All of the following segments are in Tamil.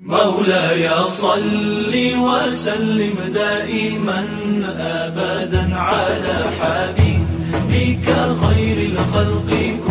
مولاي صل وسلم دائما أبدا على حبيبك خير الخلق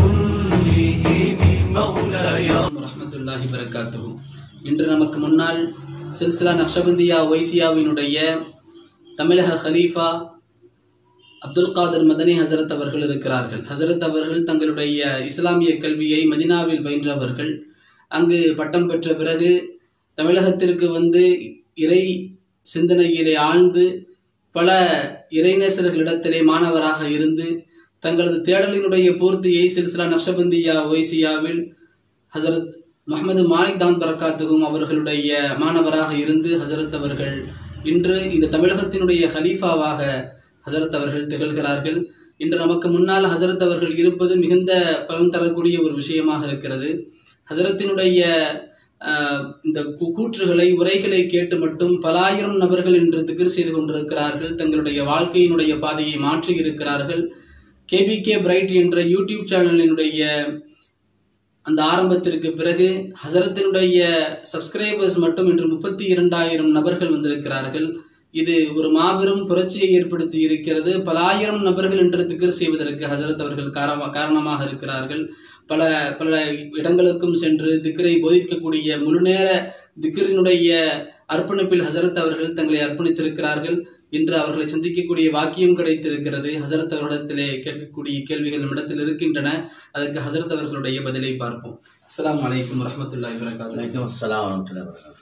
كلهم مولاي ورحمة الله وبركاته. இன்று நமக்கு முன்னால் சில்சிலா நக்ஷபந்தியா வைசியாவினுடைய தமிழக ஹலீஃபா அப்துல் காதர் மதனி ஹசரத் அவர்கள் இருக்கிறார்கள். ஹசரத் அவர்கள் தங்களுடைய இஸ்லாமிய கல்வியை மதினாவில் பயின்றவர்கள். அங்கு பட்டம் பெற்ற பிறகு தமிழகத்திற்கு வந்து இறை சிந்தனையிலே ஆழ்ந்து பல இறைநேசர்களிடத்திலே மாணவராக இருந்து தங்களது தேடலினுடைய பூர்த்தியை சில்சிலா நக்ஷபந்தியா வைசியாவில் ஹசரத் முஹம்மது மாலிக் தான் பரக்காத்துகும் அவர்களுடைய மாணவராக இருந்து ஹசரத் அவர்கள் இன்று இந்த தமிழகத்தினுடைய ஹலீஃபாவாக ஹசரத் அவர்கள் திகழ்கிறார்கள். இன்று நமக்கு முன்னால் ஹசரத் அவர்கள் இருப்பது மிகுந்த பலன் தரக்கூடிய ஒரு விஷயமாக இருக்கிறது. ஹசரத்தினுடைய இந்த கூற்றுகளை உரைகளை கேட்டு மட்டும் பல ஆயிரம் நபர்கள் இன்று திக்ர் செய்து கொண்டிருக்கிறார்கள். தங்களுடைய வாழ்க்கையினுடைய பாதையை மாற்றி இருக்கிறார்கள். கேபிகே பிரைட் என்ற யூடியூப் சேனலினுடைய அந்த ஆரம்பத்திற்கு பிறகு ஹசரத்தினுடைய சப்ஸ்கிரைபர்ஸ் மட்டும் இன்று 32,000 நபர்கள் வந்திருக்கிறார்கள். இது ஒரு மாபெரும் புரட்சியை ஏற்படுத்தி இருக்கிறது. பல ஆயிரம் நபர்கள் இன்று திக்ர் செய்வதற்கு ஹசரத் அவர்கள் காரணமாக இருக்கிறார்கள். பல பல இடங்களுக்கும் சென்று திக்ரை போதிக்கக்கூடிய முழுநேர திக்ரினுடைய அர்ப்பணிப்பில் ஹசரத் அவர்கள் தங்களை அர்ப்பணித்திருக்கிறார்கள். இன்று அவர்களை சந்திக்கக்கூடிய வாக்கியம் கிடைத்திருக்கிறது. ஹசரத் அவர்களிடத்திலே கேட்கக்கூடிய கேள்விகள் நம்மிடத்தில் இருக்கின்றன. அதற்கு ஹசரத் அவர்களுடைய பதிலை பார்ப்போம். அஸ்ஸலாமு அலைக்கும் வரஹ்மத்துல்லாஹி வபரகாத்துஹு.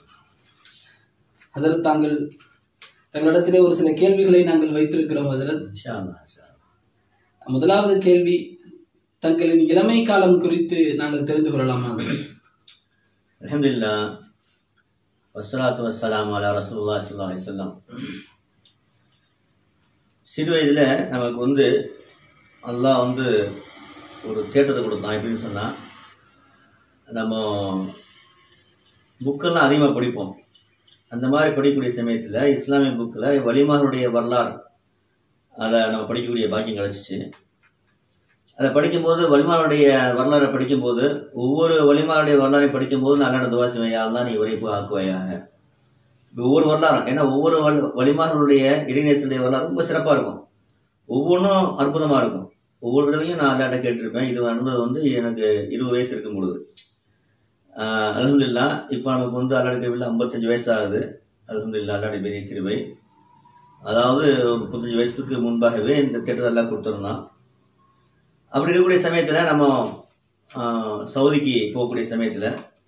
ஹசரத் தங்களிடத்திலே ஒரு சில கேள்விகளை நாங்கள் வைத்திருக்கிறோம். ஹசரத், முதலாவது கேள்வி, தங்களின் இளமை காலம் குறித்து நாங்கள் தெரிந்து கொள்ளலாமா? அல்ஹம்துலில்லாஹ் வஸ்ஸலாத்து வஸ்ஸலாமு அலா ரசூலுல்லாஹி ஸல்லல்லாஹு அலைஹி வஸல்லம். சிறு வயதில் நமக்கு அல்லாஹ் ஒரு தேட்டத்தை கொடுத்தான். எப்படின்னு சொன்னால், நம்ம புக்கெல்லாம் அதிகமாக படிப்போம். அந்த மாதிரி படிக்கக்கூடிய சமயத்தில் இஸ்லாமிய புக்கில் வலிமார்களுடைய வரலாறு அதை நம்ம படிக்கக்கூடிய பாக்கியம் கிடச்சிச்சு. அதை படிக்கும்போது வலிமாருடைய வரலாறை படிக்கும்போது ஒவ்வொரு வலிமாருடைய வரலாறை படிக்கும்போது நல்ல துவா செய்வேன், யாரெல்லாம் நீ வரைப்பு ஆக்குவையாக. ஒவ்வொரு வரலாறும், ஏன்னா ஒவ்வொரு வலிமார்களுடைய இறைநேசனுடைய வரலாறு ரொம்ப சிறப்பாக இருக்கும். ஒவ்வொன்றும் அற்புதமாக இருக்கும். ஒவ்வொரு தடவையும் நான் அல்லாட்ட கேட்டிருப்பேன். இது நடந்தது எனக்கு 20 வயசு இருக்கும் பொழுது. அல்ஹம்துலில்லாஹ் இப்போ நமக்கு அல்லாட கிருபையில் 55 வயசு ஆகுது. அல்ஹம்துலில்லாஹ் அல்லாட பெரிய கிருபை. அதாவது 35 வயசுக்கு முன்பாகவே இந்த திட்டத்தை எல்லாம் கொடுத்துருந்தான். அப்படி இருக்கக்கூடிய சமயத்தில் நம்ம சவுதிக்கு போகக்கூடிய சமயத்தில்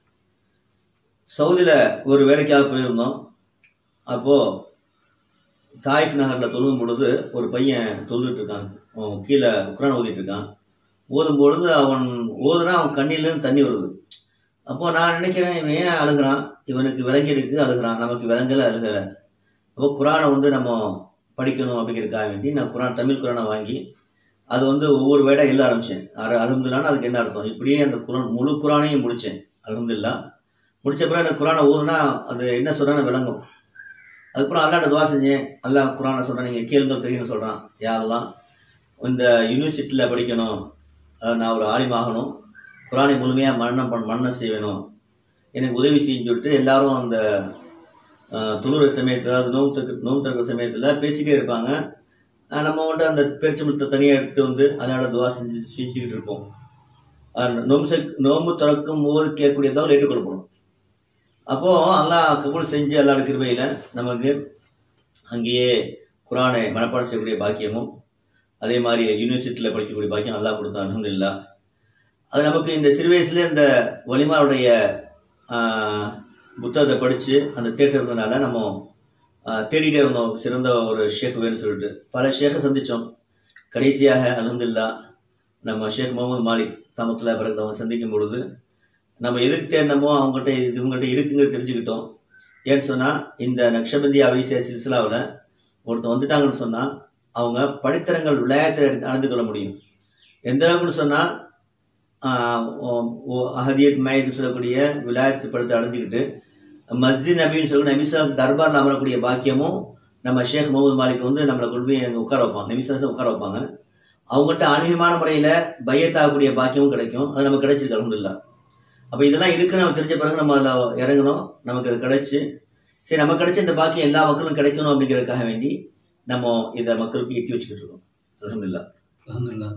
சவுதியில் ஒரு வேலைக்காக போயிருந்தோம். அப்போது தாயிஃப் நகரில் தொழுகும் பொழுது ஒரு பையன் தொழுதுட்டு இருக்கான். அவன் கீழே குர்ஆன் ஓதிட்டு இருக்கான். ஓதும் பொழுது அவன் கண்ணிலேருந்து தண்ணி வருது. அப்போது நான் நினைக்கிறேன், இவன் ஏன் அழுகிறான், இவனுக்கு விளங்கிருக்கு அழுகிறான், நமக்கு விளங்கலை அழுகலை. அப்போ குர்ஆனை நம்ம படிக்கணும் அப்படிங்கிறதுக்காக வேண்டி நான் தமிழ் குர்ஆனை வாங்கி அது ஒவ்வொரு வேடாக எழுத ஆரம்பித்தேன். அல்ஹம்துலில்லாஹ்னு அதுக்கு என்ன அர்த்தம், இப்படியே அந்த முழு குர்ஆனையும் முடித்தேன். அல்ஹம்துலில்லாஹ் முடித்த பிறகு அந்த குர்ஆனை ஓதுனா அது என்ன சொல்கிறான்னு விளங்கும். அதுக்கப்புறம் அல்லாட்ட துவா செஞ்சேன். அல்லாஹ் குர்ஆனை சொல்கிறேன், நீங்கள் கேளுங்கள் தெரியும்னு சொல்கிறான். யாரெல்லாம் இந்த யூனிவர்சிட்டியில் படிக்கணும், நான் ஒரு ஆலிமாகணும், குர்ஆனை முழுமையாக மரணம் செய்யணும், எனக்கு உதவி செய்யுன்னு சொல்லிட்டு எல்லாரும் அந்த தொழுகிற சமயத்தில், அது நோம்பு திறக்கிற சமயத்தில் பேசிக்கிட்டே இருப்பாங்க. நம்ம அந்த பேரிச்சம்பழத்தை தனியாக எடுத்துகிட்டு அதோட துவா செஞ்சுக்கிட்டு இருப்போம். நோம்பு திறக்கும் போது கேட்கக்கூடியதாக ஏற்றுக்கொள்ளப்படும். அப்போது அல்லாஹ் கபூல் செஞ்சு அல்லாஹ் கிருபையில் நமக்கு அங்கேயே குர்ஆனை மனப்பாடம் செய்யக்கூடிய பாக்கியமும் அதே மாதிரி யூனிவர்சிட்டியில் படிக்கக்கூடிய பாக்கியம் அல்லாஹ் கொடுத்தான். அல்ஹம்துலில்லாஹ் அது நமக்கு இந்த சிறு வயசுல இந்த வலிமாருடைய புத்தகத்தை படித்து அந்த தேட்டர் இருந்ததுனால நம்ம தேடிகிட்டே இருந்தோம். சிறந்த ஒரு ஷேக் வேணும்னு சொல்லிட்டு பல ஷேக்கை சந்தித்தோம். கடைசியாக அல்ஹம்துலில்லாஹ் நம்ம ஷேக் முகமது மாலிக் தாமத்துல்லாஹி பிறகு அவங்க சந்திக்கும் பொழுது நம்ம எதுக்கு தேடினமோ அவங்ககிட்ட இவங்ககிட்ட இருக்குங்கிறது தெரிஞ்சுக்கிட்டோம். ஏன்னு சொன்னால், இந்த நக்ஷபந்தியா வைசியா சில்சிலாவில் ஒருத்தர் வந்துட்டாங்கன்னு சொன்னால் அவங்க படித்தரங்கள் விளையாட்டில் அடைந்து கொள்ள முடியும். எந்த அளவுக்குன்னு சொன்னால், அஹதியத் மயத்துன்னு சொல்லக்கூடிய விளையாட்டு படத்தை அடைஞ்சிக்கிட்டு மஸ்ஜித் நபின்னு சொல்லக்கூடிய நபிசாஸ் தர்பாரில் அமரக்கூடிய பாக்கியமும் நம்ம ஷேக் முகமது மாலிக் நம்மளை கொண்டு போய் அங்கே உட்கார வைப்பாங்க. நபிசாஸ் உட்கார வைப்பாங்க. அவங்ககிட்ட ஆன்மீகமான முறையில் பையத்தாகக்கூடிய பாக்கியமும் கிடைக்கும். அது நமக்கு கிடைச்சிருக்கு. அல்ஹம்துலில்லாஹ் அப்போ இதெல்லாம் இருக்குன்னு நம்ம தெரிஞ்ச பிறகு நம்ம அதில் இறங்கணும். நமக்கு அது கிடைச்சி சரி நமக்கு கிடைச்ச இந்த பாக்கியம் எல்லா மக்களும் கிடைக்கணும் அப்படிங்கிறதுக்காக வேண்டி நம்ம இதை மக்களுக்கு எத்தி வச்சுக்கிட்டு இருக்கோம். அல்ஹம்துலில்லாஹ். அல்ஹம்துலில்லாஹ்.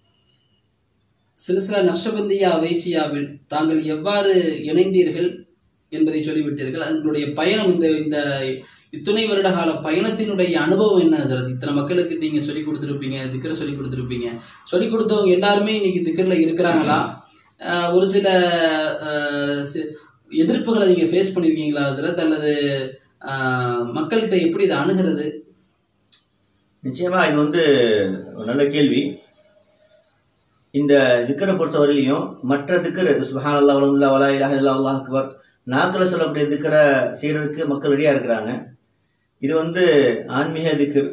சில்சிலா நக்ஷபந்தியா வைசியாவில் தாங்கள் எவ்வாறு இணைந்தீர்கள் என்பதை சொல்லிவிட்டீர்கள். அதனுடைய பயணம் இந்த இத்துணை வருட கால பயணத்தினுடைய அனுபவம் என்ன ஹசரத்? இத்தனை மக்களுக்கு நீங்க சொல்லி கொடுத்துருப்பீங்க, திக்கரை சொல்லி கொடுத்துருப்பீங்க. சொல்லி கொடுத்தவங்க எல்லாருமே இன்னைக்கு திக்கரில் இருக்கிறாங்களா? ஒரு சில எதிர்ப்புகளை நீங்க ஃபேஸ் பண்ணிருக்கீங்களா ஹசரத்? அல்லது மக்கள்கிட்ட எப்படி இதை அணுகிறது? நிச்சயமா இது ஒரு நல்ல கேள்வி. இந்த திக்கரை பொறுத்தவரையிலையும் மற்ற திக்கர் சுப்ஹானல்லாஹ் வல்ஹம்துலில்லாஹ் வலா இலாஹா இல்லல்லாஹ் அல்லாஹ் அக்பர் நாக்கில் சொல்லக்கூடிய திக்கரை செய்யறதுக்கு மக்கள் ரெடியா இருக்கிறாங்க. இது ஆன்மீக திக்கர்.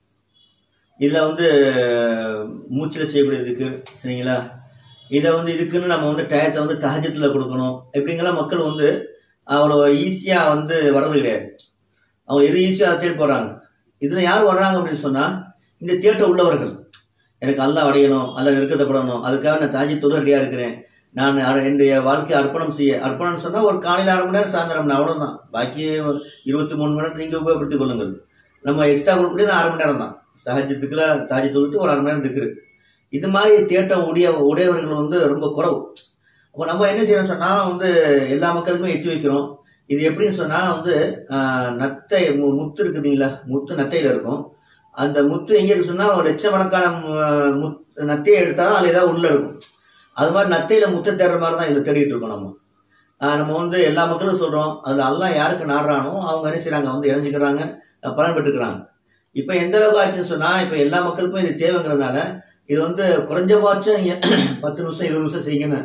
இதில் மூச்சில் செய்யக்கூடிய திக்கர், சரிங்களா? இதை இதுக்குன்னு நம்ம டயத்தை தஹஜ்ஜுத்ல கொடுக்கணும். எப்படிங்கெல்லாம் மக்கள் அவ்வளோ ஈஸியாக வர்றது கிடையாது. அவங்க எது ஈஸியாக அதை தேடி போகிறாங்க. இதில் யார் வர்றாங்க அப்படின்னு சொன்னால் இந்த தேட்ட உள்ளவர்கள். எனக்கு அல்லாஹ் அடையணும், அல்லாஹ் நெருக்கத்தப்படணும், அதுக்காக நான் தஹஜ்ஜுத் ரெடியாக இருக்கிறேன், நான் என்னுடைய வாழ்க்கையை அர்ப்பணம் சொன்னால் ஒரு காலையில் 1/2 மணி நேரம், சாயந்தரம் அவ்வளோதான். பாக்கி 23 மணி நேரத்தை நீங்கள் உபயோகப்படுத்திக் கொள்ளுங்கள். நம்ம எக்ஸ்ட்ரா கொடுக்கக்கூடியது 1/2 மணி நேரம் தான். தஹஜ்ஜுத்துக்குள்ள தஹஜ்ஜுத் தொழுட்டு ஒரு 1/2 மணி நேரம் திக்ரு. இது மாதிரி தேட்டம் உடையவர்கள் ரொம்ப குறவு. அப்போ நம்ம என்ன செய்யணும் சொன்னால் எல்லா மக்களுக்குமே எத்தி வைக்கிறோம். இது எப்படின்னு சொன்னால் நத்தை முத்து இருக்குதுங்களா, முத்து நத்தையில் இருக்கும். அந்த முத்து எங்கே இருக்கு சொன்னால் ஒரு லட்சக்கணக்கான நத்தையை எடுத்தாலும் அதில் ஏதாவது உள்ளே இருக்கும். அது மாதிரி நத்தையில் முத்தை தேடுற மாதிரி தான் இதில் தேடிட்டு இருக்கோம். நம்ம எல்லா மக்களும் சொல்கிறோம், அதில் அல்லாஹ் யாருக்கு நாடுறானோ அவங்க என்ன செய்கிறாங்க, இணைஞ்சிக்கிறாங்க, பலன் பெற்றுக்கிறாங்க. இப்போ எந்த அளவுக்கு ஆச்சுன்னு சொன்னால் இப்போ எல்லா மக்களுக்கும் இது தேவைங்கிறதுனால இது குறைஞ்சபட்சம் நீங்கள் 10 நிமிஷம் 20 நிமிஷம் செய்யுங்கன்னு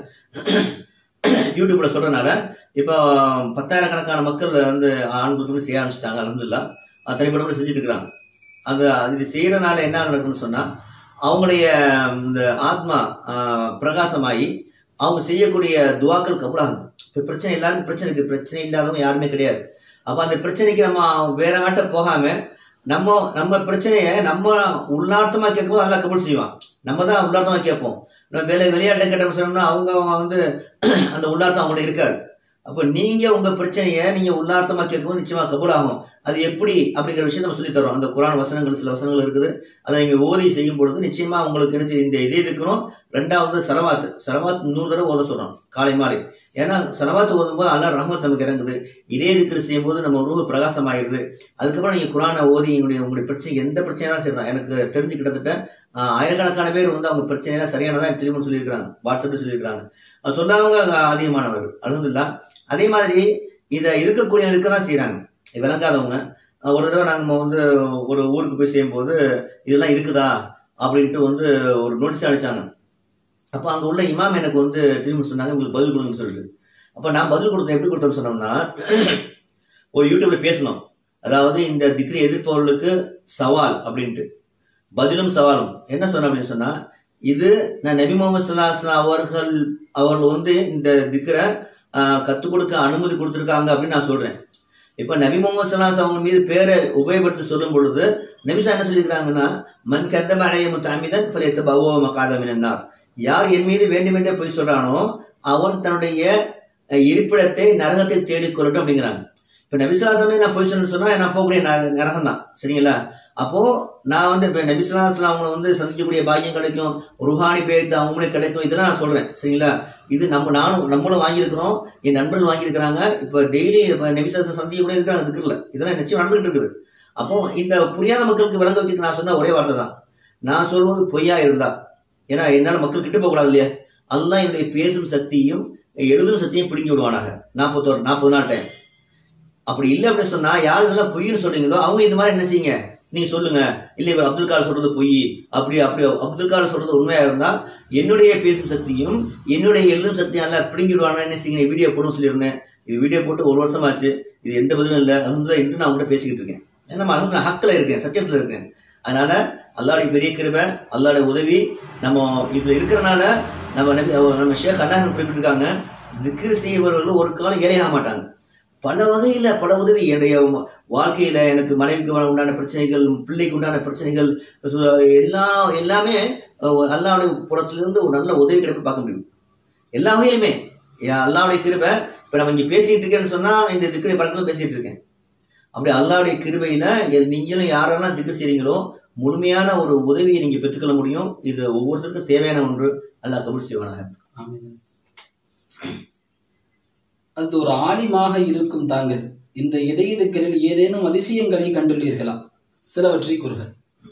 யூடியூப்பில் சொல்கிறதுனால இப்போ 10,000 மக்கள் ஆண்களுக்கு செய்ய ஆரம்பிச்சிட்டாங்க. அல்ஹம்துலில்லாஹ். தனிப்பட்ட செஞ்சுட்டு இருக்கிறாங்க. இது செய்கிறனால என்ன நடக்குன்னு சொன்னால் அவங்களுடைய இந்த ஆத்மா பிரகாசமாகி அவங்க செய்யக்கூடிய துவாக்கள் கபூலாகும். இப்போ பிரச்சனை எல்லாருக்கும் பிரச்சனை இருக்குது, பிரச்சனை இல்லாதவங்க யாருமே கிடையாது. அப்போ அந்த பிரச்சனைக்கு நம்ம வேற ஆட்ட போகாமல் நம்ம பிரச்சனையை நம்ம உள்ளார்த்தமாக கேட்கும்போது நல்லா கபூல் செய்வான். நம்ம தான் உள்ளார்த்தமாக கேட்போம். நம்ம விளையாட்டை கேட்ட சொன்னோம்னா அவங்க அந்த உள்ளார்த்தம் அவங்கள்ட்ட இருக்காது. அப்போ நீங்கள் உங்கள் பிரச்சனையை நீங்கள் உள்ளார்த்தமாக கேட்கும்போது நிச்சயமாக கபூல் ஆகும். அது எப்படி அப்படிங்கிற விஷயத்தை நம்ம சொல்லி தரோம். அந்த குர்ஆன் வசனங்கள் சில வசனங்கள் இருக்குது. அதை நீங்கள் ஓதி செய்யும் பொழுது நிச்சயமாக உங்களுக்கு என்ன செய்ய இந்த இதே இருக்கிறோம். 2வது சலவாத் 100 தடவை ஓத சொல்கிறோம் காலை மாலை. ஏன்னா சலவாத்து ஓதும் போது அல்லாஹ் ரஹ்மத் நமக்கு இறங்குது. இதே திக்ர் செய்யும் போது நம்ம ரூஹ் பிரகாசமாகிடுது. அதுக்கப்புறம் நீங்கள் குர்ஆனை ஓதி உங்களுடைய பிரச்சனை எந்த பிரச்சனையாக சரிதான். எனக்கு தெரிஞ்சு கிட்டத்தட்ட ஆயிரக்கணக்கான பேர் அவங்க பிரச்சனையெல்லாம் சரியானதான் திரும்ப சொல்லியிருக்கிறாங்க, வாட்ஸ்அப்பில் சொல்லியிருக்கிறாங்க. சொன்னவங்க அதிகமானவர்கள். அல்ஹம்துலில்லாஹ். அதே மாதிரி இதை இருக்கக்கூடியவங்க இருக்க தான் செய்கிறாங்க. விளங்காதவங்க ஒரு தடவை நாங்கள் ஒரு ஊருக்கு போய் செய்யும்போது இதெல்லாம் இருக்குதா அப்படின்ட்டு ஒரு நோட்டீஸ் அடித்தாங்க. அப்போ அங்கே உள்ள இமாம் எனக்கு திரும்ப சொன்னாங்க, உங்களுக்கு பதில் கொடுங்கன்னு சொல்லிட்டு. அப்போ நான் பதில் கொடுத்தேன். எப்படி கொடுத்தோம்னு சொன்னோம்னா ஒரு யூடியூப்ல பேசணும். அதாவது இந்த திக்ரி எதிர்ப்பவர்களுக்கு சவால் அப்படின்ட்டு பதிலும் சவாலும் என்ன சொன்ன அப்படின்னு சொன்னா, இது நான் நபி முகமது ஸல்லல்லாஹு அலைஹி வஸல்லம் அவர்கள் இந்த திக்ரை கற்றுக் கொடுக்க அனுமதி கொடுத்துருக்காங்க அப்படின்னு நான் சொல்றேன். இப்போ நபி முகமது ஸல்லல்லாஹு அலைஹி வஸல்லம் அவங்க மீது பேரை உபயோகப்படுத்தி சொல்லும் பொழுது நபிசா என்ன சொல்லியிருக்கிறாங்கன்னா, மன் கதப அலைய முத்தஅம்மிதன் ஃபல்யதபவ்வ மக்அதஹு மினன் நார். யார் என் மீது வேண்டுமென்றே போய் சொல்றானோ அவன் தன்னுடைய இருப்பிடத்தை நரகத்தை தேடிக்கொள்ளட்டும் அப்படிங்கிறாங்க. இப்போ நபிசுல்லாசமே நான் போய் சொன்னா நான் போகக்கூடிய நரகம் தான், சரிங்களா? அப்போ நான் இப்போ நபிசுல்லாஸ்லாம் அவங்களை சந்திக்கக்கூடிய பாக்கியம் கிடைக்கும், ருஹானி பேருக்கு அவங்களே கிடைக்கும், இதெல்லாம் நான் சொல்றேன், சரிங்களா? இது நம்மளும் வாங்கியிருக்கிறோம், என் நண்பர்கள் வாங்கியிருக்கிறாங்க. இப்போ டெய்லி நபிசுல்லாஸ் சந்திக்க கூட இருக்கிறாங்க திக்ர்ல. இதெல்லாம் நிச்சயம் நடந்துகிட்டு இருக்குது. அப்போ இந்த புரியாத மக்களுக்கு விளங்க வைக்க நான் சொன்ன ஒரே வார்த்தை தான், நான் சொல்வது பொய்யா இருந்தா, ஏன்னா என்னால் மக்கள் கிட்ட போகக்கூடாது இல்லையா? அல்லாஹ் என்னுடைய பேசும் சக்தியும் எழுதும் சக்தியும் பிடிங்கி விடுவானாக 40 நாள் டைம். அப்படி இல்லை அப்படின்னு சொன்னா யார் இதெல்லாம் பொய்ன்னு சொல்றீங்களோ அவங்க இந்த மாதிரி என்ன செய்யுங்க, நீங்க சொல்லுங்க, இல்லை இவர் அப்துல் கால் சொல்றது பொய், அப்படி அப்துல் கால் சொல்றது உண்மையா இருந்தா என்னுடைய பேசும் சக்தியும் என்னுடைய எழுதும் சக்தியும் எல்லாம் பிடிங்கிடுவானா என்ன செய்யுங்க. வீடியோ போடும் சொல்லியிருந்தேன். இது வீடியோ போட்டு 1 வருஷமாச்சு, இது எந்த பதிலும் இல்லை. அதுதான் இன்று நான் உங்கள்கிட்ட பேசிக்கிட்டு இருக்கேன். ஏன்னா நான் ஹக்கில் இருக்கேன், சத்தியத்தில் இருக்கேன். அதனால அல்லாஹ்வுடைய பெரிய கிருபை, அல்லாஹ்வுடைய உதவி நம்ம இதுல இருக்கிறனால நம்ம ஷேக் அல்லாஹ் குறிப்பிட்டிருக்காங்க, திக்ர் செய்பவர்கள் ஒரு காலம் ஏழையாக மாட்டாங்க. பல வகையில் பல உதவி என்னுடைய வாழ்க்கையில எனக்கு மனைவிக்கு உண்டான பிரச்சனைகள், பிள்ளைக்கு உண்டான பிரச்சனைகள் எல்லாமே அல்லாஹ்வுடைய புறத்திலிருந்து ஒரு நல்ல உதவி கிடைக்க பார்க்க முடியும். எல்லா வகையிலுமே அல்லாவுடைய கிருபை. இப்போ நம்ம இங்கே பேசிகிட்டு இருக்கேன்னு சொன்னால் இந்த திக்ரை பழக்கத்தில் பேசிகிட்டு இருக்கேன். அப்படி அல்லாவுடைய கிருபையில் நீங்களும் யாரெல்லாம் திக்ர் செய்கிறீங்களோ முழுமையான ஒரு உதவியை நீங்கள் பெற்றுக்கொள்ள முடியும். இது ஒவ்வொருத்தருக்கும் தேவையான ஒன்று. அல்லாஹ் கபூல் செய்வானாக. அது ஒரு ஆலிமாக இருக்கும் தாங்கள் இந்த இதய திக்ரில் ஏதேனும் அதிசயங்களை கண்டுள்ளீர்களா? சிலவற்றை கூறுக.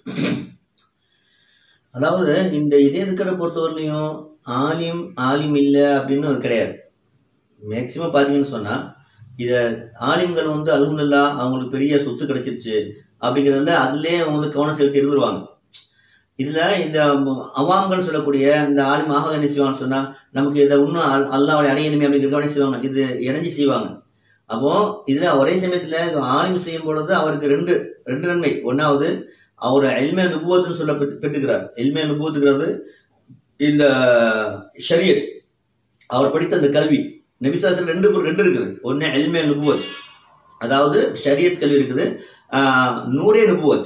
அதாவது இந்த இதய திக்ரை பொறுத்தவரையிலையும் ஆலிம் இல்லை அப்படின்னு கிடையாது. மேக்சிமம் பார்த்தீங்கன்னு சொன்னால் இதை ஆலிம்கள் வந்து அல்ஹம்துலில்லாஹ் அவங்களுக்கு பெரிய சொத்து கிடைச்சிருச்சு அப்படிங்கிறதுல அதுலேயே அவங்களுக்கு கவனம் செலுத்தி இருந்துருவாங்க. இதில் இந்த அவாம்கள் சொல்லக்கூடிய இந்த ஆலிம் ஆக என்ன செய்வாங்கன்னு சொன்னால் நமக்கு இதை இன்னும் அல்லாவுடைய அடையணுமே அப்படிங்கிறத என்ன செய்வாங்க, இது இணைஞ்சி செய்வாங்க. அப்போது இதில் ஒரே சமயத்தில் ஆலிம் செய்யும் பொழுது அவருக்கு ரெண்டு நன்மை. ஒன்றாவது அவர் இல்மே நுபுவத்துன்னு சொல்ல பெற்றுக்கிறார். இல்மே நுபுவத்துங்கிறது இந்த ஷரியத், அவர் படித்த அந்த கல்வி. நபிசாசன் ரெண்டு இருக்குது. ஒன்று இல்மே நுபுவத், அதாவது ஷரியத் கல்வி இருக்குது. நூரே நுபுவத்,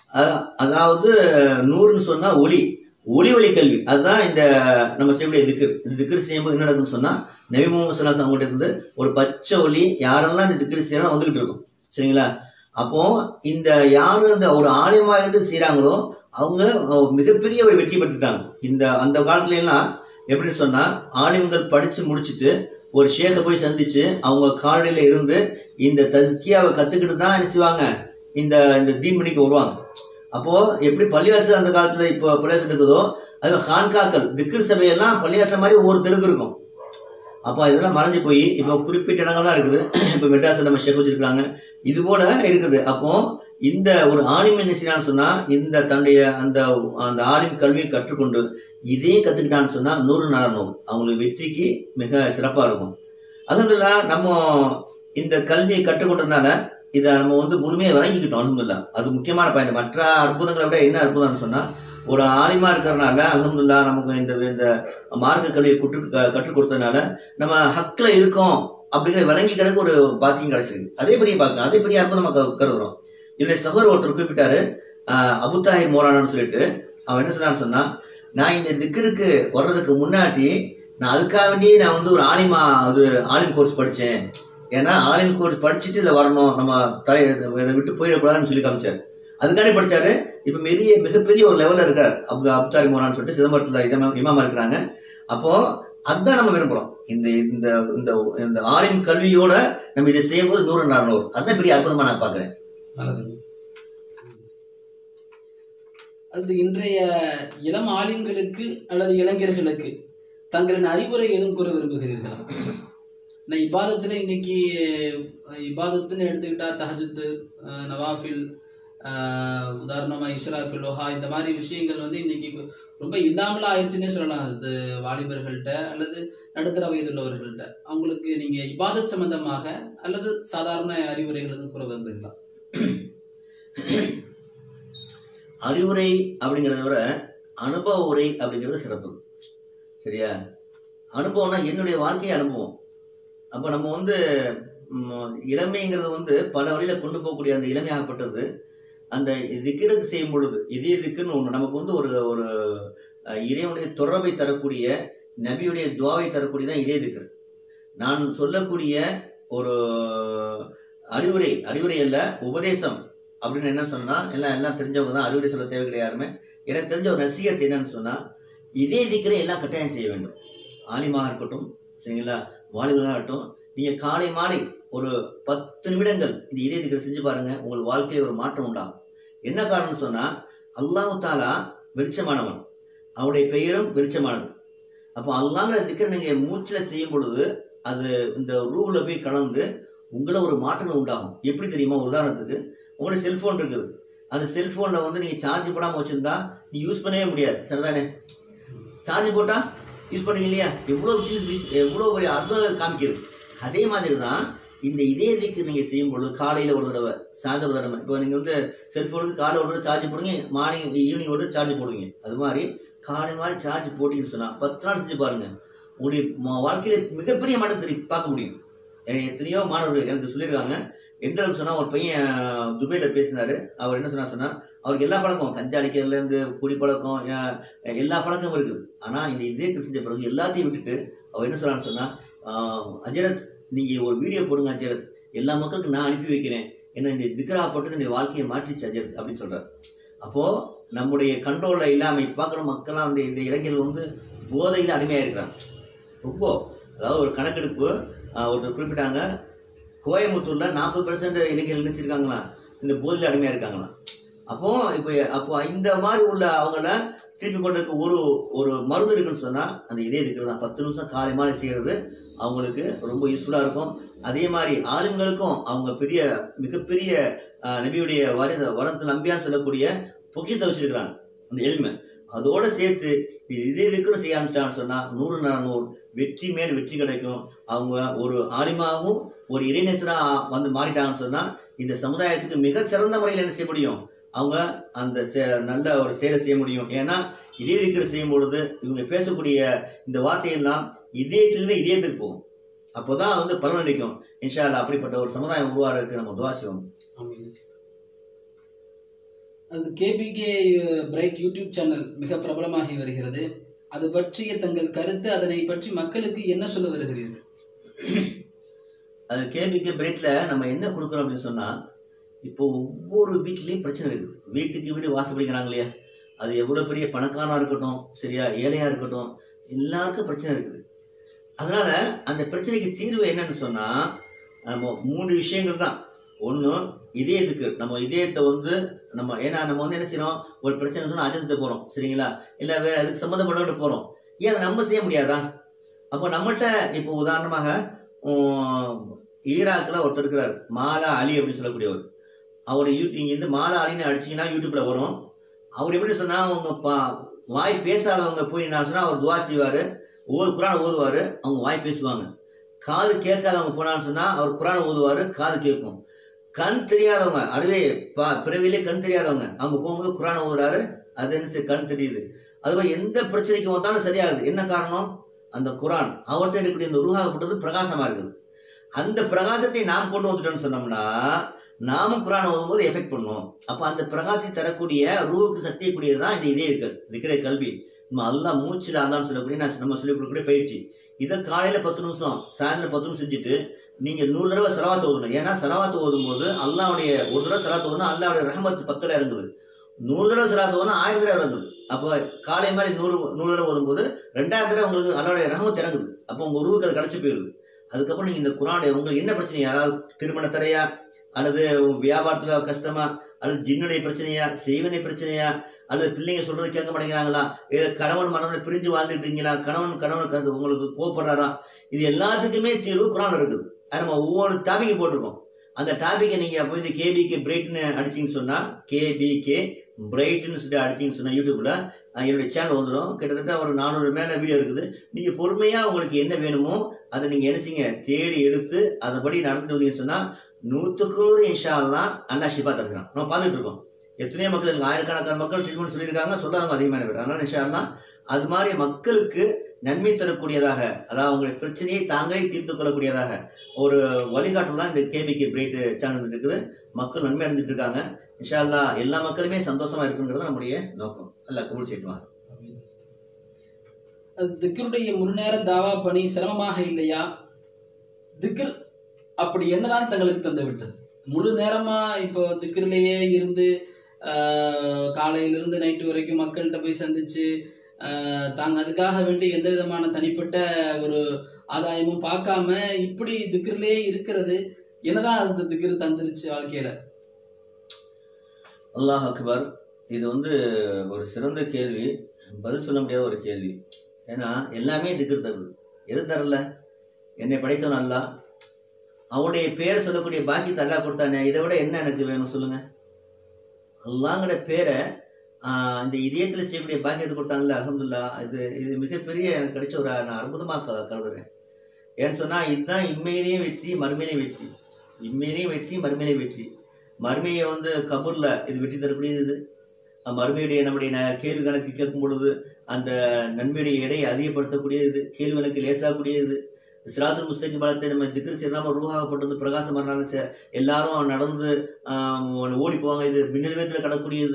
அதாவது நூறுன்னு சொன்னால் ஒளி கல்வி. அதுதான் இந்த நம்ம செய்யக்கூடிய திக்ர். இந்த திக்ர் செய்யும்போது என்ன நடக்குன்னு சொன்னால் நபி முஹம்மது ஸல்லல்லாஹு அலைஹி வஸல்லம் அவங்கள்ட்ட இருந்து ஒரு பச்சை ஒளி யாரெல்லாம் இந்த திக்ர் செய்யலாம் வந்துகிட்டு இருக்கும். சரிங்களா? அப்போ இந்த யாரும் இந்த ஒரு ஆலிமா இருந்து செய்கிறாங்களோ அவங்க மிகப்பெரிய ஒரு வெற்றி பெற்றுட்டாங்க. அந்த காலத்துல எல்லாம் எப்படின்னு சொன்னால் ஆலிம்கள் படித்து முடிச்சுட்டு ஒரு ஷேக்கை போய் சந்திச்சு அவங்க காலடியில் இருந்து இந்த தஸ்கியாவை கற்றுக்கிட்டு தான் என்ன செய்வாங்க, இந்த தீன் மணிக்கு வருவாங்க. அப்போது எப்படி பள்ளிவாசல் அந்த காலத்தில் இப்போ பள்ளிவாசல் இருக்குதோ அது ஹான்காக்கள் திக்ர் சபையெல்லாம் பள்ளிவாசல் மாதிரி ஒவ்வொரு தெருக்கு இருக்கும். அப்போ இதெல்லாம் மறைஞ்சு போய் இப்போ குறிப்பிட்ட இடங்கள் தான் இருக்குது. இப்போ மெட்ராஸில் நம்ம ஷேக் வச்சுருக்காங்க, இது போல இருக்குது. அப்போது இந்த ஒரு ஆலிம் என்ன செய்யலான்னு சொன்னால் இந்த தன்னுடைய அந்த ஆலிம் கல்வியை கற்றுக்கொண்டு இதையும் கற்றுக்கிட்டான்னு சொன்னால் 100 அவங்களுக்கு வெற்றிக்கு மிக சிறப்பாக இருக்கும். அல்ஹம்துலில்லாஹ் நம்ம இந்த கல்வியை கற்றுக்கொண்டதுனால இதை நம்ம வந்து முழுமையாக வழங்கிக்கிட்டோம். அல்ஹம்துலில்லாஹ் அது முக்கியமான பயன். மற்ற அற்புதங்களை விட என்ன அற்புதம்னு சொன்னால் ஒரு ஆலிமா இருக்கிறதுனால அல்ஹம்துலில்லாஹ் நமக்கு இந்த மார்க்க கல்வியை கற்றுக் கொடுத்ததுனால நம்ம ஹக்கில் இருக்கோம் அப்படிங்கிற விளங்கிக்கிறதுக்கு ஒரு பாக்கியம் கிடைச்சிருக்கு. அதே பெரிய அற்புதமாக கருதுறோம். இதில் சகோதரர் ஒருத்தர் குறிப்பிட்டாரு, அபு தாஹிர் மௌலானான்னு சொல்லிட்டு. அவன் என்ன சொன்னான்னு சொன்னால், நான் இந்த திக்ருக்கு வர்றதுக்கு முன்னாடி நான் அதுக்காக வேண்டி நான் வந்து ஒரு ஆலிம் கோர்ஸ் படித்தேன். ஏன்னா ஆலிம் கோர்ஸ் படிச்சுட்டு இதில் வரணும், நம்ம இதை விட்டு போயிடக்கூடாதுன்னு சொல்லி காமிச்சார். அதுக்காண்டி படித்தாரு. இப்போ மிகப்பெரிய ஒரு லெவலில் இருக்கார் அபு தாஹிர் மௌலானான்னு சொல்லிட்டு சிதம்பரத்தில் இமாமா இருக்கிறாங்க. அப்போது அதுதான் நம்ம விரும்புகிறோம். இந்த ஆலிம் கல்வியோட நம்ம இதை செய்யும்போது 100 அதுதான் பெரிய அற்புதமாக நான் பார்க்குறேன். அது இன்றைய இளம் ஆலிம்களுக்கு அல்லது இளைஞர்களுக்கு தங்களின் அறிவுரை எதுவும் கூற விரும்புகிறீர்களா? நான் இபாதத்தில் இன்னைக்கு இபாதத்துன்னு எடுத்துக்கிட்டா தஹஜுத், நவாஃபில், உதாரணமாக இஷ்ராக்கு, லோஹா, இந்த மாதிரி விஷயங்கள் வந்து இன்னைக்கு ரொம்ப இல்லாமலாம் ஆயிடுச்சுன்னே சொல்லலாம். அது வாலிபர்கள்ட்ட அல்லது நடுத்தர வயதுள்ளவர்கள்ட்ட அவங்களுக்கு நீங்கள் இபாதத் சம்பந்தமாக அல்லது சாதாரண அறிவுரைகள் எதுவும் கூற விரும்புகிறீங்களா? அறிவுரை அப்படிங்கிறத விட அனுபவ உரை அப்படிங்கிறது சிறப்பு. சரியா? அனுபவம்னா என்னுடைய வாழ்க்கையை அனுபவம். அப்போ நம்ம வந்து இளமைங்கிறது வந்து பல வழியில் கொண்டு போகக்கூடிய அந்த இளமையாகப்பட்டது அந்த திக்ருக்கு செய்யும் பொழுது இதே திக்குன்னு ஒன்று நமக்கு வந்து ஒரு இறைவனுடைய தொடர்பை தரக்கூடிய நபியுடைய துவாவை தரக்கூடிய தான் இதே திக்ரு. நான் சொல்லக்கூடிய ஒரு அறிவுரை அல்ல, உபதேசம் அப்படின்னு என்ன சொன்னால் எல்லாம் தெரிஞ்சவங்க தான் அறிவுரை சொல்ல தேவை கிடையாது. யாருமே எனக்கு தெரிஞ்ச ஒரு நசியத் என்னன்னு சொன்னால் இதே திக்ரை எல்லாம் கட்டாயம் செய்ய வேண்டும். ஆலிமாக இருக்கட்டும், சரிங்களா, வாலிபர்களாக இருக்கட்டும், நீங்கள் காலை மாலை ஒரு 10 நிமிடங்கள் இந்த இதே திக்ரை செஞ்சு பாருங்கள், உங்கள் வாழ்க்கையில் ஒரு மாற்றம் உண்டாகும். என்ன காரணம்னு சொன்னால் அல்லாஹ் தாலா வெளிச்சமானவன், அவருடைய பெயரும் வெளிச்சமானது. அப்போ அல்லாங்கிற திக்ரை நீங்கள் மூச்சில் செய்யும் பொழுது அது இந்த ரூவில் போய் கலந்து உங்களை ஒரு மாற்றங்கள் உண்டாகும். எப்படி தெரியுமா? ஒரு உதாரணத்துக்கு உங்களுடைய செல்ஃபோன் இருக்குது. அந்த செல்ஃபோனில் வந்து நீங்கள் சார்ஜ் போடாமல் வச்சுருந்தா நீ யூஸ் பண்ணவே முடியாது. சரிதானே? சார்ஜ் போட்டால் யூஸ் பண்ணுறீங்க இல்லையா? எவ்வளோ ஒரு அற்புதங்கள் காமிக்கிறது. அதே மாதிரி தான் இந்த இதே திக்கு நீங்கள் செய்யும் பொழுது காலையில் ஒரு தடவை, சாயந்தரம் ஒரு தடவை. இப்போ நீங்கள் வந்து செல்ஃபோனுக்கு காலை ஒரு தடவை சார்ஜ் போடுங்க, மார்னிங் ஈவினிங் ஒரு சார்ஜ் போடுவீங்க. அது மாதிரி காலை மாதிரி சார்ஜ் போட்டிங்கன்னு சொன்னால் 10 நாள் செஞ்சு பாருங்கள், உங்களுடைய வாழ்க்கையில் மிகப்பெரிய மாற்றத்தை பார்க்க முடியும். எத்தனையோ மாணவர்கள் எனக்கு சொல்லியிருக்காங்க. எந்த அளவுக்கு சொன்னால் ஒரு பையன் துபாயில் பேசினார். அவர் என்ன சொன்னால் அவருக்கு எல்லா பழக்கம், கஞ்சா அடிக்கிறதுலேருந்து குடி பழக்கம், எல்லா பழக்கமும் இருக்குது. ஆனால் இந்த இதே செஞ்ச பிறகு எல்லாத்தையும் விட்டுட்டு அவர் என்ன சொன்னான்னு சொன்னால் அஜரத் நீங்கள் ஒரு வீடியோ போடுங்க அஜரத், எல்லா மக்களுக்கும் நான் அனுப்பி வைக்கிறேன், ஏன்னா இந்த திக்ரா போட்டது என்னுடைய வாழ்க்கையை மாற்றிச்சு அஜரத் அப்படின்னு சொல்கிறார். அப்போது நம்முடைய கண்ட்ரோலில் இல்லாமல் இப்போ பார்க்குற மக்கள்லாம் இந்த இளைஞர்கள் வந்து போதையில் அடிமையாக இருக்கிறாங்க ரொம்ப. அதாவது ஒரு கணக்கெடுப்பு ஒருத்தர் குறிப்பிட்டாங்க, கோயம்புத்தூரில் 40% இளைஞர்கள் நினைச்சிருக்காங்களா இந்த போதையில் அடிமையாக இருக்காங்களாம். அப்போ இந்த மாதிரி உள்ள அவங்கள திருப்பி கொண்டதுக்கு ஒரு மருந்து இருக்குன்னு சொன்னால் அந்த இதே இருக்கிறது தான். 10 நிமிஷம் காலை மாதிரி செய்கிறது அவங்களுக்கு ரொம்ப யூஸ்ஃபுல்லாக இருக்கும். அதே மாதிரி ஆளுங்களுக்கும் அவங்க மிகப்பெரிய நபியுடைய வரத்தில் நம்பியான்னு சொல்லக்கூடிய பொக்கிஷத்தை வச்சிருக்கிறாங்க அந்த எளிமை. அதோடு சேர்த்து இதே இருக்கிற செய்ய ஆரம்பிச்சிட்டாங்கன்னு சொன்னால் 100 வெற்றி மேல் வெற்றி கிடைக்கும். அவங்க ஒரு ஆலிமாவும் ஒரு இறைநேசராக வந்து மாறிட்டாங்கன்னு சொன்னால் இந்த சமுதாயத்துக்கு மிக சிறந்த முறையில் என்ன செய்ய முடியும், அவங்க அந்த நல்ல ஒரு செயலை செய்ய முடியும். ஏன்னா இதே இருக்கிற செய்யும் பொழுது இவங்க பேசக்கூடிய இந்த வார்த்தையெல்லாம் இதயத்திலிருந்து இதயத்துக்கு போகும். அப்போதான் வந்து பலன் அளிக்கும். இன்ஷா அல்லாஹ் அப்படிப்பட்ட ஒரு சமுதாயம் உருவாகிறதுக்கு நம்ம துஆ செய்வோம். கேபிகே பிரைட் யூடியூப் சேனல் மிக பிரபலமாகி வருகிறது. அது பற்றிய தங்கள் கருத்து, அதனை பற்றி மக்களுக்கு என்ன சொல்ல வருகிறீர்கள்? அது கேபிகே பிரைட்ல நம்ம என்ன கொடுக்குறோம் அப்படின்னு சொன்னா, இப்போ ஒவ்வொரு வீட்லேயும் பிரச்சனை இருக்குது. வீட்டுக்கு வீடு வாசப்படிக்கிறாங்க இல்லையா, அது எவ்வளோ பெரிய பணக்காரனாக இருக்கட்டும் சரியா, ஏழையாக இருக்கட்டும், எல்லாருக்கும் பிரச்சனை இருக்குது. அதனால அந்த பிரச்சனைக்கு தீர்வு என்னன்னு சொன்னால் நம்ம 3 விஷயங்கள் தான். ஒன்று இதயத்துக்கு, நம்ம இதயத்தை வந்து ஏன்னா நம்ம வந்து என்ன செய்யறோம், ஒரு பிரச்சனை சொன்னால் அஜத்தை போகிறோம் சரிங்களா, இல்லை வேற அதுக்கு சம்மந்தப்பட்டு போகிறோம். ஏன் அதை நம்ம செய்ய முடியாதா? அப்போ நம்மகிட்ட இப்போ உதாரணமாக ஈராக்கில் ஒருத்தர் இருக்கிறார், மாலா அலி அப்படின்னு சொல்லக்கூடியவர். அவர் இங்கேருந்து மாலா அலின்னு அடிச்சிங்கன்னா யூடியூப்ல வரும். அவர் எப்படி சொன்னால் அவங்க வாய் பேசாதவங்க போய் நான் சொன்னால் அவர் துவா செய்வார், குரானை ஓதுவார், அவங்க வாய் பேசுவாங்க. காது கேட்காதவங்க போனான்னு சொன்னால் அவர் குரானை ஓதுவார், காது கேட்கும். கண் தெரியாதவங்க, அதுவே பிறவிலே கண் தெரியாதவங்க, அவங்க போகும்போது குரானை ஓதுறாரு, அது என்ன கண் தெரியுது. அதுபோல் எந்த பிரச்சனைக்கு வந்தாலும் சரியாகுது. என்ன காரணம்? அந்த குரான் அவர்கிட்ட இருக்கக்கூடிய இந்த ரூஹாகப்பட்டது பிரகாசமாக இருக்குது. அந்த பிரகாசத்தை நாம் கொண்டு வந்துட்டோம்னு சொன்னோம்னா நாமும் குரானை ஓதும்போது எஃபெக்ட் பண்ணுவோம். அப்போ அந்த பிரகாசத்தை தரக்கூடிய ரூஹுக்கு சக்தியக்கூடியது தான் இந்த இதே இருக்கிற கல்வி. நம்ம அல்லா மூச்சில் அல்லான்னு சொல்லக்கூடிய நம்ம சொல்லிக் கொடுக்கக்கூடிய பயிற்சி. இதை காலையில் 10 நிமிஷம், சாயந்தரம் 10 நிமிஷம் செஞ்சுட்டு நீங்கள் 100 தடவை சலவாத்து ஓதணும். ஏன்னா சலவாத்து ஓதும்போது அல்லாவுடைய ஒரு தடவை சலாத்து ஓதுனா அல்லாவுடைய ரஹமத்து 10 தடவை இறங்குது. 100 தடவை சலாத்து ஓதுனா 1000 தடவை இறங்குது. அப்போ காலை மாதிரி 100 தடவை ஓதும்போது 2000 தடவை உங்களுக்கு அல்லாவுடைய ரஹமத்து இறங்குது. அப்போ உங்கள் ரூவுக்கு அது கிடச்சி போயிடுது. அதுக்கப்புறம் நீங்கள் இந்த குரானுடைய உங்களுக்கு என்ன பிரச்சனை, யாராவது திருமண தடையா, அல்லது வியாபாரத்தில் கஷ்டமா, அல்லது ஜின்னுடைய பிரச்சனையா, செய்வனை பிரச்சனையா, அல்லது பிள்ளைங்க சொல்றது கேட்க மாட்டேங்கிறாங்களா, கணவன் மனதில் பிரிஞ்சு வாழ்ந்துட்டீங்களா, கணவன் உங்களுக்கு கோவப்படுறாரா, இது எல்லாத்துக்குமே தீர்வு குரான் இருக்குது. அது நம்ம ஒவ்வொரு டாபிக் போட்டிருக்கோம். அந்த டாபிக்கை நீங்கள் போய் இந்த கேபிகே பிரைட்னு அடிச்சிங்கன்னு சொன்னால், கேபிகே பிரைட்னு சொல்லி அடிச்சிங்கன்னு சொன்னால் யூடியூப்பில் என்னுடைய சேனல் வந்துடும். கிட்டத்தட்ட ஒரு 400 மேலே வீடியோ இருக்குது. நீங்கள் பொறுமையாக உங்களுக்கு என்ன வேணுமோ அதை நீங்கள் என்ன செய்யுங்க, தேடி எடுத்து அதைப்படி நடந்துட்டு வந்தீங்கன்னு சொன்னால் 100% இன்ஷா அல்லாஹ் அல்லாஹ் ஷிஃபா தருகிறான். நம்ம பார்த்துட்டு இருக்கோம். எத்தனையோ மக்கள், ஆயிரக்கணக்கான மக்கள் ட்ரீட்மெண்ட் சொல்லியிருக்காங்க, சொல்லாதவங்க அதிகமான பேர். அதனால் இன்ஷா அல்லாஹ் அது மாதிரி மக்களுக்கு நன்மை தரக்கூடியதாக, அதாவது அவங்களுடைய பிரச்சனையை தாங்களே தீர்த்து கொள்ளக்கூடியதாக ஒரு வழிகாட்டல் தான் இந்த கேபிகே பிரைட் சேனல் இருக்குது. மக்கள் நன்மை அடைஞ்சிட்டு இருக்காங்க. இன்ஷா அல்லாஹ் எல்லா மக்களுமே சந்தோஷமா இருக்குங்கிறது நம்முடைய நோக்கம். அல்லாஹ் கபூல் செய்வாங்க. திக்ருடைய முழுநேர தாவா பணி சிரமமாக இல்லையா? திக்ர் அப்படி என்னதான் தங்களுக்கு தந்து விட்டது? முழு நேரமா இப்போ திக்ரிலேயே இருந்து காலையிலிருந்து நைட்டு வரைக்கும் மக்கள்கிட்ட போய் சந்திச்சு தாங்க அதுக்காக வேண்டி எந்த விதமான தனிப்பட்ட ஒரு ஆதாயமும் பார்க்காம இப்படி திக்ரிலே இருக்கிறது என்னதான் அந்த திக்ரு தந்துருச்சு வாழ்க்கையில? அல்லாஹ் அக்பர். இது வந்து ஒரு சிறந்த கேள்வி, பதில் சொல்ல முடியாத ஒரு கேள்வி. ஏன்னா எல்லாமே திக்ர் தருது. எது தரல? என்னை படைத்தவன் அல்லாஹ், அவனுடைய பேரை சொல்லக்கூடிய பாக்கியத்தை அல்லாஹ் கொடுத்தானே, இதை விட என்ன எனக்கு வேணும் சொல்லுங்க? அல்லாங்கிற பேரை இந்த இதயத்தில் செய்யக்கூடிய பாக்கியத்தை கொடுத்தாங்கல்ல, அல்ஹம்துலில்லாஹ். இது மிகப்பெரிய எனக்கு கிடைச்ச ஒரு நான் அற்புதமாக கருதுறேன். ஏன்னு சொன்னால் இதுதான் இம்மையிலேயும் வெற்றி, மறுமையிலையும் வெற்றி. இம்மையிலையும் வெற்றி, மறுமையிலையும் வெற்றி. மறுமையை வந்து கபூரில் இது வெற்றி தரக்கூடியது. மறுமையுடைய நம்முடைய கேள்வி கணக்கு கேட்கும் பொழுது அந்த நன்மையுடைய எடையை அதிகப்படுத்தக்கூடியது, கேள்வி கணக்கு லேசாகக்கூடியது. சிராத்துல் முஸ்தகிம் பாலத்தை நம்ம திக்ர் செய்யறாம ரூஹாகப்பட்டது பிரகாசம் எல்லாரும் நடந்து ஓடி போவாங்க. இது மின்னல் வேகத்தில் கடக்கூடியது.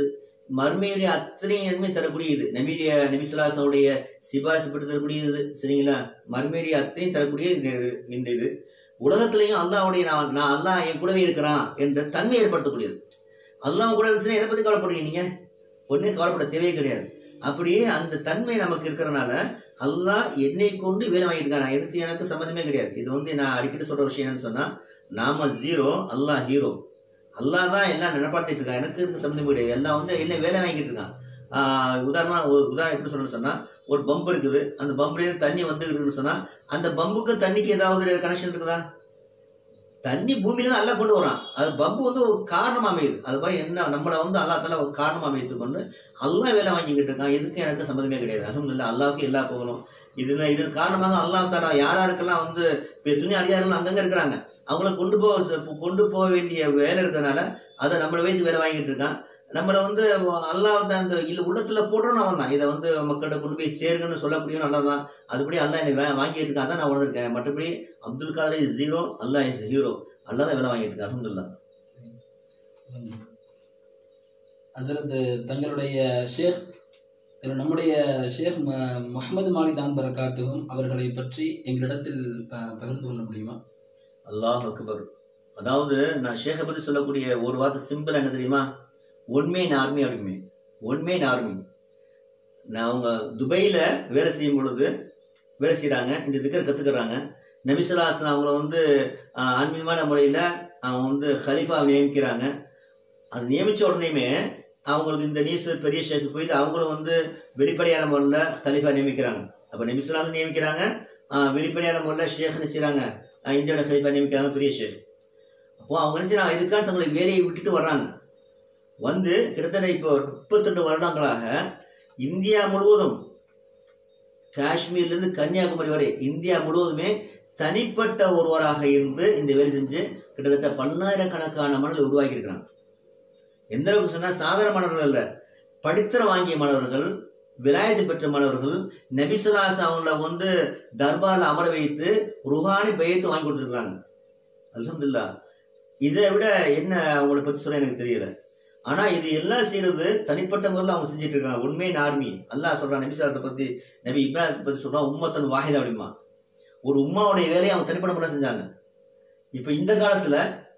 மறுமையுடைய அத்தனை நன்மை தரக்கூடியது. நபிசுல்லாசனுடைய சிபாரிசு பெற்று தரக்கூடியது. சரிங்களா? மறுமையுடைய அத்தனையும் தரக்கூடிய இந்த இது உலகத்திலையும் அல்லாஹ்வுடைய நான் அல்லாஹ் என் கூடவே இருக்கிறான் என்ற தன்மை ஏற்படுத்தக்கூடியது. அல்லாஹ் கூட இருந்துச்சுன்னா எதை பற்றி கவலைப்படுறீங்க? நீங்கள் ஒன்றே கவலைப்பட தேவையே கிடையாது. அப்படியே அந்த தன்மை நமக்கு இருக்கிறனால அல்லாஹ் என்னை கொண்டு வேலை வாங்கியிருக்காங்க. எனக்கு சம்மந்தமே கிடையாது. இது நான் அடிக்கடி சொல்கிற விஷயம் என்னன்னு சொன்னால், நாம ஜீரோ, அல்லாஹ் ஹீரோ. அல்லாஹ் தான் எல்லாம் நடப்பாட்டிட்டு இருக்கான். எனக்கு இதுக்கு சம்மந்தம் கிடையாது. எல்லாம் என்ன வேலை வாங்கிட்டு இருக்கான். உதாரணம் எப்படி சொல்லணும்னு சொன்னால், ஒரு பம்பு இருக்குது. அந்த பம்புலேருந்து தண்ணி வந்துக்கிட்டுன்னு சொன்னால், அந்த பம்புக்கு தண்ணிக்கு ஏதாவது கனெக்ஷன் இருக்குதா? தண்ணி பூமியில தான் அல்லா கொண்டு வரான். அது பம்பு ஒரு காரணம் அமையுது. அது மாதிரி என்ன நம்மளை அல்லா தால ஒரு காரணம் அமைத்து கொண்டு அல்லா வேலை வாங்கிக்கிட்டு இருக்கான். எதுக்கு எனக்கு சம்மந்தமே கிடையாது. அல்ஹம்துலில்லாஹ், அல்லாவுக்கு எல்லா புகழும். இதன் காரணமாக அல்லாஹ் தாலா யாராருக்கெல்லாம் துணி அடியார்கள் அங்கங்கே இருக்கிறாங்க, அவங்கள கொண்டு போக வேண்டிய வேலை இருக்கிறதுனால அதை நம்மளை வைத்து வேலை வாங்கிட்டு இருக்கான். நம்மளை அல்லாஹ் அந்த உள்ளத்துல போடுறோன்னு அவன் தான். இதை மக்கள்கிட்ட கொண்டு போய் சேருங்கன்னு சொல்லக்கூடியவன் அல்லா தான். அதுபடி அல்லா என்னை வாங்கிட்டு இருக்கான். தான் நான் உணர்ந்திருக்கேன். மற்றபடி Abdul Kader is zero, Allah is hero. Allah தான் வேலை வாங்கிட்டு இருக்கேன். அல்ஹம்துலில்லாஹ். ஹஸரத் தங்களுடைய ஷேக் நம்முடைய ஷேக் முஹம்மது மாலிதான் பரகாத்துஹும் அவர்களை பற்றி எங்களிடத்தில் பகிர்ந்து கொள்ள முடியுமா? அல்லாஹ் அக்பர். அதாவது நான் ஷேக்கை பற்றி சொல்லக்கூடிய ஒரு வார்த்தை சிம்பிள் என்ன தெரியுமா? ஒன்மேன் ஆர்மி அப்படிமே. One man army. நான் அவங்க துபையில் வேலை செய்யும் பொழுது வேலை செய்கிறாங்க. இந்த திக்கர் கற்றுக்கிறாங்க. நபிசுல்லாஸ்லாம் அவங்கள ஆன்மீகமான முறையில் அவங்க ஹலீஃபாவை நியமிக்கிறாங்க. அது நியமித்த உடனேயுமே அவங்களுக்கு இந்த நியூஸ் பெரிய ஷேக்கு போயிட்டு அவங்களும் வெளிப்படையான முறையில் ஹலீஃபா நியமிக்கிறாங்க. அப்போ நபிசுல்லாவும் நியமிக்கிறாங்க, வெளிப்படையான முறையில் ஷேக்னு செய்கிறாங்க. இந்தியாவோட ஹலீஃபா நியமிக்கிறாங்க, பெரிய ஷேக். அப்போது அவங்க என்ன செய்யறாங்க, இதுக்காக தங்களை வேலையை விட்டுட்டு வர்றாங்க. கிட்டத்தட்ட இப்போ 32 வருடங்களாக இந்தியா முழுவதும், காஷ்மீர்லேருந்து கன்னியாகுமரி வரை இந்தியா முழுவதுமே தனிப்பட்ட ஒருவராக இருந்து இந்த வேலை செஞ்சு கிட்டத்தட்ட பல்லாயிரக்கணக்கான மணல் உருவாக்கி இருக்கிறாங்க. எந்த அளவுக்கு சொன்னால், சாதாரண மாணவர்கள் இல்லை, படித்திரம் வாங்கிய மாணவர்கள், விலாயத்து பெற்ற மாணவர்கள், நபிசுல்லாஸ் அவங்கள தர்பாரில் அமர வைத்து ருஹானி பையத்து வாங்கி கொடுத்துருக்காங்க. அல்ஹம்துலில்லாஹ். இதை விட என்ன அவங்கள பற்றி சொல்ல எனக்கு தெரியல. ஆனால் இது எல்லாம் செய்யறது தனிப்பட்ட முறையில் அவங்க செஞ்சுட்டு இருக்காங்க. உண்மையின் ஆர்மி. அல்லாஹ் சொல்கிறான் நபிசுல்லாத்தை பற்றி, நபி இப்ராஹித்தை பற்றி சொல்கிறான், உம்மத்தன் வாஹிதா அப்படிமா. ஒரு உம்மாவுடைய வேலையை அவங்க தனிப்பட்ட முறையில் செஞ்சாங்க. இப்போ இந்த காலத்தில்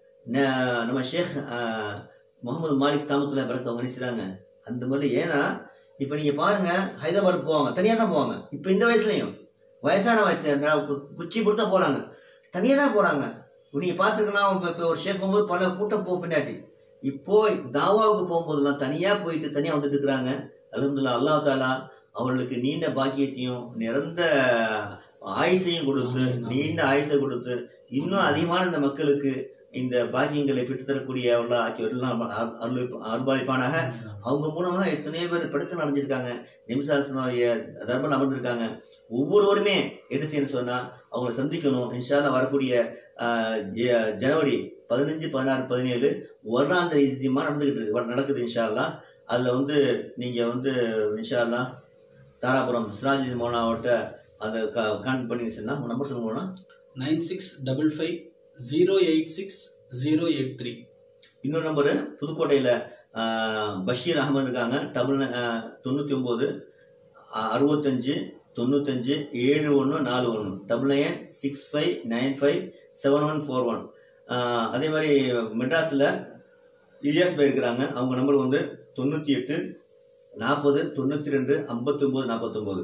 நம்ம ஷேக் முகமது மாலிக் தாமத்துல பரத் அவங்க நினைச்சாங்க அந்த மாதிரி. ஏன்னா இப்போ நீங்கள் பாருங்க, ஹைதராபாத் போவாங்க, தனியாக தான் போவாங்க. இப்போ இந்த வயசுலையும் வயசான குச்சி போட்டு தான் போகிறாங்க, தனியாக தான் போகிறாங்க. நீங்கள் பார்த்துருக்கலாம், இப்போ ஒரு ஷேக் போகும்போது பல கூட்டம் பின்னாடி. இப்போ தாவாவுக்கு போகும்போதெல்லாம் தனியாக போயிட்டு தனியாக வந்துட்டு இருக்கிறாங்க. அல்ஹம்துலில்லாஹ். அல்லாஹ் தாலா அவர்களுக்கு நீண்ட பாக்கியத்தையும் நிறந்த ஆயுசையும் கொடுத்து, நீண்ட ஆயுசை கொடுத்து, இன்னும் அதிகமான இந்த மக்களுக்கு இந்த பாக்கியங்களை பெற்றுத்தரக்கூடிய ஆக்கியவர்கள் அருள்பாலிப்பானாக. அவங்க மூலமாக எத்தனையோ பேர் படித்து நடந்திருக்காங்க, நிமிஷாசனுடைய தர்மம் அமர்ந்திருக்காங்க. ஒவ்வொருவருமே என்ன செய்யணும் சொன்னால், அவங்கள சந்திக்கணும். இன்ஷா அல்லாஹ் வரக்கூடிய ஜனவரி 15, 16, 17 வருடாந்திர இஸ்திமா நடக்குது இன்ஷா அல்லாஹ். அதில் நீங்கள் இன்ஷா அல்லாஹ் தாராபுரம் சிராஜுதீன் மௌலானாவிட்ட அதை கான்டாக்ட் பண்ணி சொன்னால், உங்கள் நம்பர் சொல்லுங்க. 9655086083. இன்னொரு நம்பரு புதுக்கோட்டையில் பஷீர் அகமது இருக்காங்க. 99 65 95 7141 9965957141. அதே மாதிரி மெட்ராஸில் இலியாஸ் பை இருக்கிறாங்க. அவங்க நம்பர் 98 40 92 59 49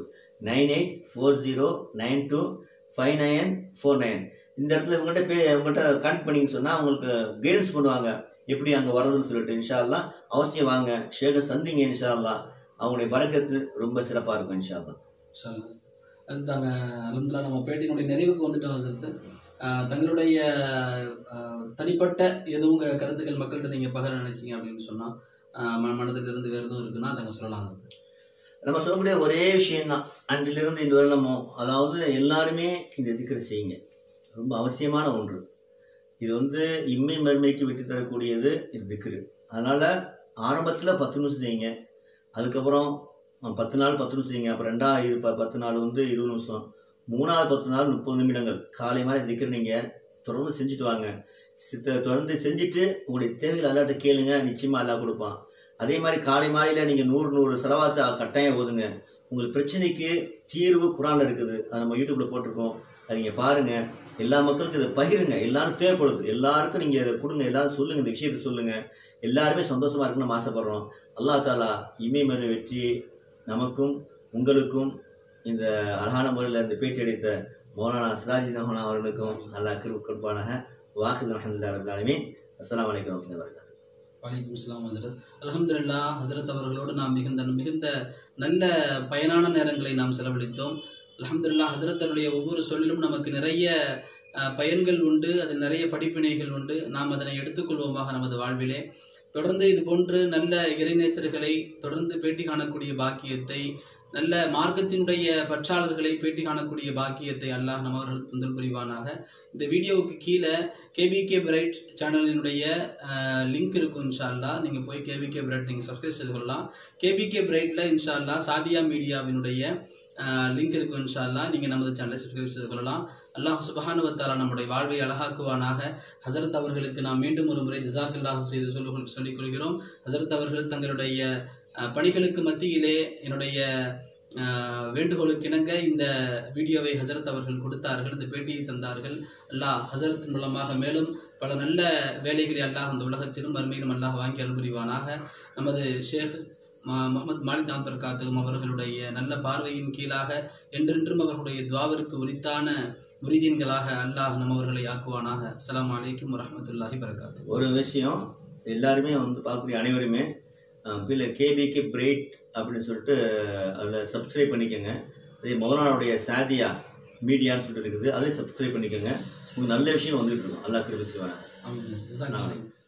9840925949. இந்த இடத்துல இவங்ககிட்ட கான்டாக்ட் பண்ணிங்கன்னு சொன்னால் அவங்களுக்கு கைடன்ஸ் பண்ணுவாங்க, எப்படி அங்கே வர்றதுன்னு சொல்லிட்டு. இன்ஷா அல்லாஹ் அவசியம் வாங்க, ஷேகை சந்திங்க. இன்ஷா அல்லாஹ் அவங்களுடைய பரக்கத்து ரொம்ப சிறப்பாக இருக்கும். இன்ஷா அல்லாஹ். தாங்க அல்ஹம்துலில்லாஹ், நம்ம பேட்டியினுடைய நிறைவுக்கு வந்துட்டோம். ஹஸரத், தங்களுடைய தனிப்பட்ட எதுவும் கருத்துக்கள் மக்கள்கிட்ட நீங்கள் பகிர நினைச்சிங்க அப்படின்னு சொன்னால், மனதில் இருந்து வேறு எதுவும் இருக்குன்னா தாங்க சொல்லலாம். ஹஸரத், நம்ம சொல்லக்கூடிய ஒரே விஷயம்தான், அன்றிலிருந்து இந்த வருடமோ, அதாவது எல்லாருமே இந்த திக்ர் செய்யுங்க. ரொம்ப அவசியமான ஒன்று. இது இம்மை மறுமைக்கு விட்டு தரக்கூடியது இது திக்ரு. அதனால் ஆரம்பத்தில் 10 நிமிஷம் செய்யுங்க, அதுக்கப்புறம் 10 நாள் 10 நிமிஷம் செய்யுங்க, அப்புறம் 10 நாள் 20 நிமிஷம், 3வது 10 நாள் 30 நிமிடங்கள் காலை மாதிரி திக்ர் நீங்கள் தொடர்ந்து செஞ்சுட்டு வாங்க. தொடர்ந்து செஞ்சுட்டு உங்களுடைய தேவைகள் அல்லாட்ட கேளுங்க, நிச்சயமாக அல்லா கொடுப்பான். அதே மாதிரி காலை மாலையில் நீங்கள் 100 செலவாத்து கட்டாயம் ஓதுங்க. உங்களுக்கு பிரச்சனைக்கு தீர்வு குரானில் இருக்குது. அதை நம்ம யூடியூப்பில் போட்டிருக்கோம். அதை நீங்கள் பாருங்கள். எல்லா மக்களுக்கும் இதை பகிருங்க. எல்லாரும் தேவைப்படுது. எல்லாருக்கும் நீங்கள் இதை கொடுங்க. எல்லாரும் சொல்லுங்கள், இந்த விஷயத்தை சொல்லுங்கள். எல்லாருமே சந்தோஷமாக இருக்குன்னு நம்ம ஆசைப்படுறோம். அல்லாஹ் தாலா இமயமலை வெற்றி நமக்கும் உங்களுக்கும் இந்த அழகான முறையில் இந்த பேட்டி அளித்த மௌலானா சிராஜுதீன் மௌலானா அவர்களுக்கும் அல்லாஹ் கிருபை கொடுப்பானாக. வாஹித் அல்ஹம்துலில்லாஹி ரப்பில் ஆலமீன். அஸ்ஸலாமு அலைக்கும் வரஹ்மத்துல்லாஹி வபரகாத்துஹு. வலைக்கும் அஸ்ஸலாம் ஹஸரத். அல்ஹம்துலில்லாஹ் ஹஸரத் அவர்களோடு நாம் மிகுந்த நல்ல பயனான நேரங்களை நாம் செலவழித்தோம். அல்ஹம்துலில்லாஹ் ஹஸரத் அவருடைய ஒவ்வொரு சொல்லிலும் நமக்கு நிறைய பயன்கள் உண்டு, அதில் நிறைய படிப்பினைகள் உண்டு. நாம் அதனை எடுத்துக்கொள்வோமாக நமது வாழ்விலே. தொடர்ந்து இது போன்று நல்ல இறைநேசர்களை தொடர்ந்து பேட்டி காணக்கூடிய பாக்கியத்தை, நல்ல மார்க்கத்தினுடைய பற்றாளர்களை பேட்டி காணக்கூடிய பாக்கியத்தை அல்லாஹ் நம்ம அவர்களுக்கு தந்தல் புரிவானாக. இந்த வீடியோவுக்கு கீழே கேபிகே பிரைட் சேனலினுடைய லிங்க் இருக்கும். இன்ஷா அல்லாஹ் நீங்கள் போய் கேபிகே பிரைட் நீங்கள் சப்ஸ்கிரைப் செய்து கொள்ளலாம். கேபிகே பிரைட்டில் இன்ஷா அல்லாஹ் சாதியா மீடியாவினுடைய லிங்க் இருக்கும். இன்ஷா அல்லாஹ் நீங்கள் நமது சேனலை சப்ஸ்கிரைப் செய்து கொள்ளலாம். அல்லாஹ் சுப்ஹானஹு வ தஆலா நம்முடைய வாழ்வை அழகாக்குவானாக. ஹஸரத் அவர்களுக்கு நாம் மீண்டும் ஒரு முறை ஜஸாக்கல்லாஹு செய்து சொல்லிக் கொள்கிறோம். ஹஸரத் அவர்கள் தங்களுடைய பணிகளுக்கு மத்தியிலே என்னுடைய வேண்டுகோளுக்கு இணங்க இந்த வீடியோவை ஹஸரத் அவர்கள் கொடுத்தார்கள், இந்த பேட்டியை தந்தார்கள். அல்லாஹ் ஹஸரத் மூலமாக மேலும் பல நல்ல வேலைகளை அல்லாஹ் அந்த உலகத்திலும் மறுமையிலும் அல்லாஹ் வாங்கி அருள் புரிவானாக. நமது ஷேக் முகமது மாலிக் தாம் பர்காத்தும் அவர்களுடைய நல்ல பார்வையின் கீழாக என்றென்றும் அவர்களுடைய துவாவிற்கு உரித்தான முரீதீன்களாக அல்லாஹ் நம்மவர்களை ஆக்குவானாக. அஸ்ஸலாமு அலைக்கும் வரஹ்மத்துல்லாஹி வபரகாத்துஹு. ஒரு விஷயம், எல்லாருமே பார்க்கக்கூடிய அனைவருமே கீழே கேபிகே பிரைட் அப்படின்னு சொல்லிட்டு அதில் சப்ஸ்கிரைப் பண்ணிக்கோங்க. அதே மௌலானாவுடைய சாதியா மீடியான்னு சொல்லிட்டு இருக்குது, அதையும் சப்ஸ்கிரைப் பண்ணிக்கோங்க. உங்களுக்கு நல்ல விஷயம் வந்துகிட்டு இருக்கும். அல்லாஹ் கிருபை செய்வானாக. ஆமீன்.